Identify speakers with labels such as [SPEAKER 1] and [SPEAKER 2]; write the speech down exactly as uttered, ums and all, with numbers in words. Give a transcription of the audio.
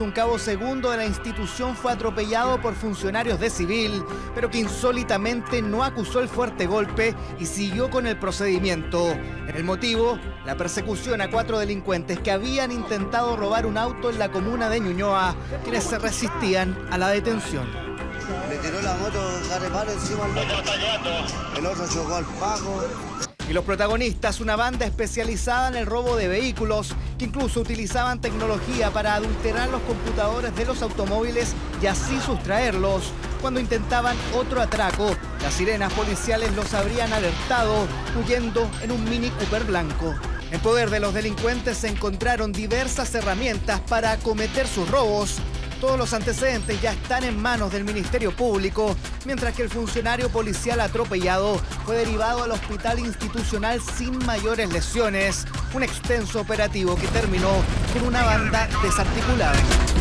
[SPEAKER 1] Un cabo segundo de la institución fue atropellado por funcionarios de civil, pero que insólitamente no acusó el fuerte golpe y siguió con el procedimiento. El motivo, la persecución a cuatro delincuentes que habían intentado robar un auto en la comuna de Ñuñoa, quienes se resistían a la detención.
[SPEAKER 2] Le tiró la moto Jareparo encima al otro. El otro chocó al Paco.
[SPEAKER 1] Y los protagonistas, una banda especializada en el robo de vehículos, que incluso utilizaban tecnología para adulterar los computadores de los automóviles y así sustraerlos. Cuando intentaban otro atraco, las sirenas policiales los habrían alertado, huyendo en un Mini Cooper blanco. En poder de los delincuentes se encontraron diversas herramientas para cometer sus robos. Todos los antecedentes ya están en manos del Ministerio Público, mientras que el funcionario policial atropellado fue derivado al hospital institucional sin mayores lesiones. Un extenso operativo que terminó con una banda desarticulada.